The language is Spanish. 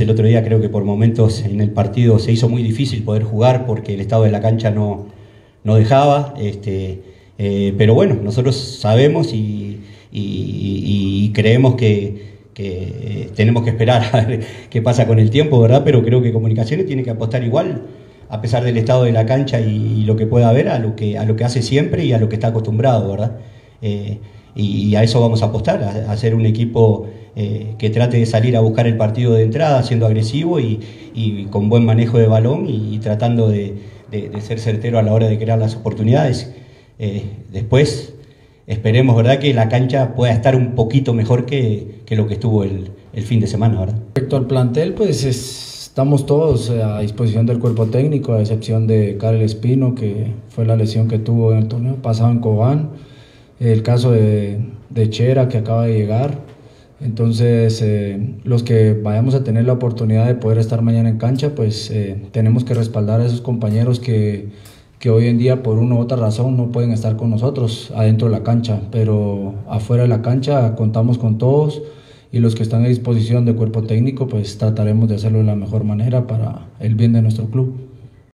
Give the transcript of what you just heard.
el otro día, creo que por momentos en el partido se hizo muy difícil poder jugar porque el estado de la cancha no dejaba, pero bueno, nosotros sabemos y creemos que tenemos que esperar a ver qué pasa con el tiempo, ¿verdad? Pero creo que Comunicaciones tiene que apostar igual, a pesar del estado de la cancha y lo que pueda haber, a lo que hace siempre y a lo que está acostumbrado, ¿verdad? Y a eso vamos a apostar, a hacer un equipo que trate de salir a buscar el partido de entrada, siendo agresivo y con buen manejo de balón y tratando de ser certero a la hora de crear las oportunidades. Después esperemos, ¿verdad?, que la cancha pueda estar un poquito mejor que lo que estuvo el fin de semana, ¿verdad? Respecto al plantel, pues estamos todos a disposición del cuerpo técnico, a excepción de Karel Espino, que fue la lesión que tuvo en el torneo pasado en Cobán, el caso de Chera, que acaba de llegar. Entonces, los que vayamos a tener la oportunidad de poder estar mañana en cancha, pues tenemos que respaldar a esos compañeros que hoy en día por una u otra razón no pueden estar con nosotros adentro de la cancha, pero afuera de la cancha contamos con todos y los que están a disposición del cuerpo técnico, pues trataremos de hacerlo de la mejor manera para el bien de nuestro club.